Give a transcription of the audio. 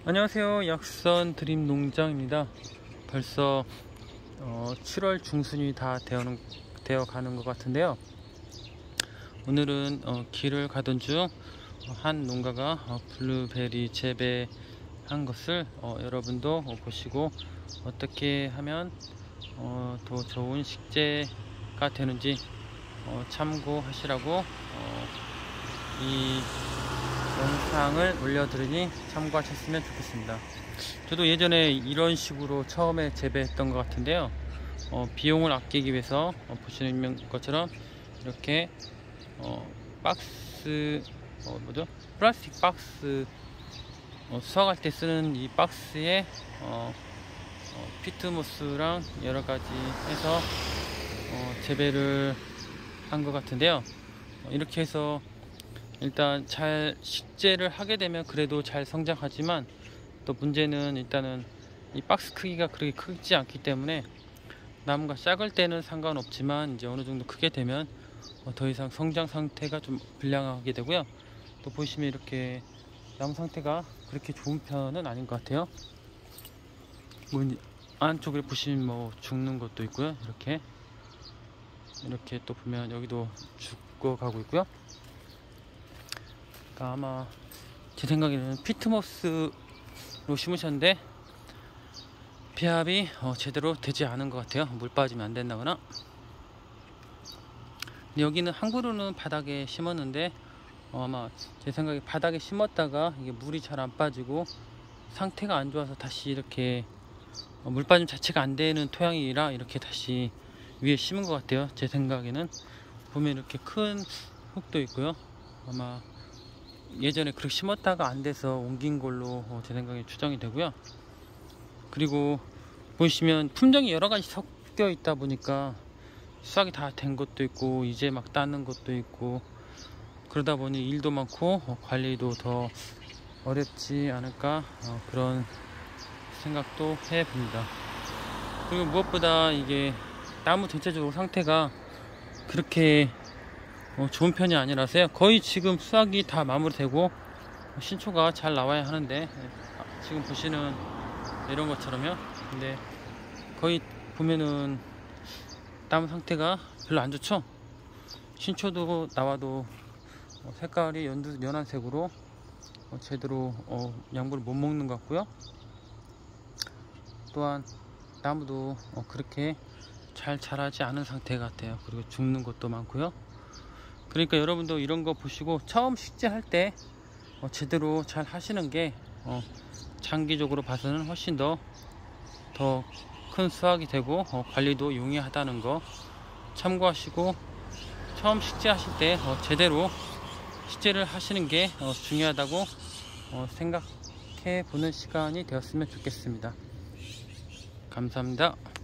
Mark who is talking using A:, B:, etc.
A: 안녕하세요. 약선 드림 농장입니다. 벌써 7월 중순이 다 되어 가는 것 같은데요. 오늘은 길을 가던 중 한 농가가 블루베리 재배한 것을 여러분도 보시고 어떻게 하면 더 좋은 식재가 되는지 참고하시라고 이 영상을 올려드리니 참고하셨으면 좋겠습니다. 저도 예전에 이런 식으로 처음에 재배했던 것 같은데요. 비용을 아끼기 위해서 보시는 것처럼 이렇게 박스 플라스틱 박스 수확할 때 쓰는 이 박스에 피트모스랑 여러가지 해서 재배를 한 것 같은데요. 이렇게 해서 일단 잘 식재를 하게 되면 그래도 잘 성장하지만, 또 문제는 일단은 이 박스 크기가 그렇게 크지 않기 때문에 나무가 작을 때는 상관없지만 이제 어느 정도 크게 되면 더 이상 성장 상태가 좀 불량하게 되고요. 또 보시면 이렇게 나무 상태가 그렇게 좋은 편은 아닌 것 같아요. 뭐 안쪽에 보시면 죽는 것도 있고요. 이렇게 또 보면 여기도 죽어가고 있고요. 그러니까 아마 제 생각에는 피트모스로 심으셨는데 배합이 제대로 되지 않은 것 같아요. 물 빠지면 안 된다거나. 여기는 한 그루는 바닥에 심었는데 아마 제 생각에 바닥에 심었다가 이게 물이 잘 안 빠지고 상태가 안 좋아서 다시 이렇게 물 빠짐 자체가 안 되는 토양이라 이렇게 다시 위에 심은 것 같아요. 제 생각에는 보면 이렇게 큰 흙도 있고요. 아마 예전에 그렇게 심었다가 안 돼서 옮긴 걸로 제 생각에 추정이 되고요. 그리고 보시면 품종이 여러 가지 섞여 있다 보니까 수확이 다 된 것도 있고 이제 막 따는 것도 있고, 그러다 보니 일도 많고 관리도 더 어렵지 않을까 그런 생각도 해 봅니다. 그리고 무엇보다 이게 나무 전체적으로 상태가 그렇게 좋은 편이 아니라서요. 거의 지금 수확이 다 마무리되고 신초가 잘 나와야 하는데, 지금 보시는 이런 것처럼요. 근데 거의 보면은 나무 상태가 별로 안 좋죠. 신초도 나와도 색깔이 연한색으로 제대로 양분을 못 먹는 것 같고요. 또한 나무도 그렇게 잘 자라지 않은 상태 같아요. 그리고 죽는 것도 많고요. 그러니까 여러분도 이런 거 보시고 처음 식재할 때 제대로 잘 하시는 게 장기적으로 봐서는 훨씬 더 큰 수확이 되고 관리도 용이하다는 거 참고하시고, 처음 식재하실 때 제대로 식재를 하시는 게 중요하다고 생각해 보는 시간이 되었으면 좋겠습니다. 감사합니다.